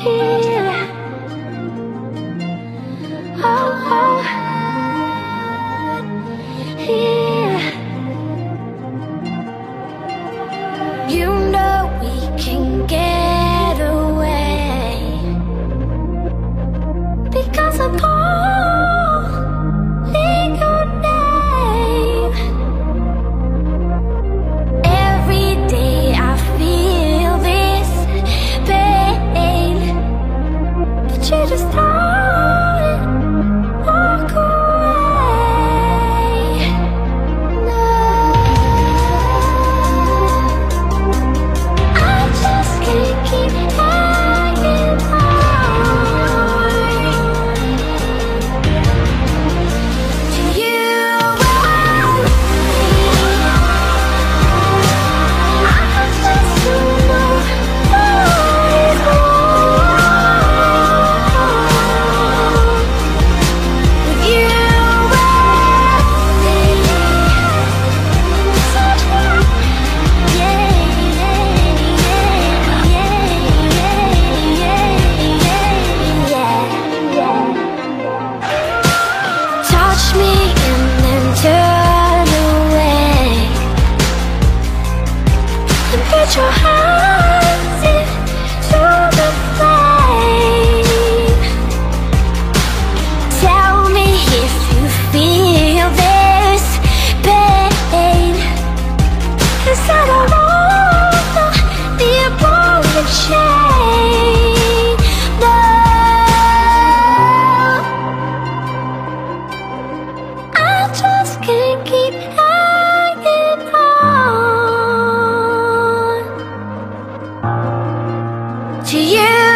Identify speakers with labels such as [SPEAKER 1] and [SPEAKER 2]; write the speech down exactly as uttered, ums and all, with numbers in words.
[SPEAKER 1] here. Oh, oh, here. You know we can get away because I'm calling your name. Every day I feel this pain, but you just don't walk away. No, I just can't keep hanging on to you. I just don't know what is wrong with you touch me and then turn away and put your hands into the flame. Tell me if you feel this pain, 'cause I don't wanna be a ball and chain. No, I just can't keep hanging on to you.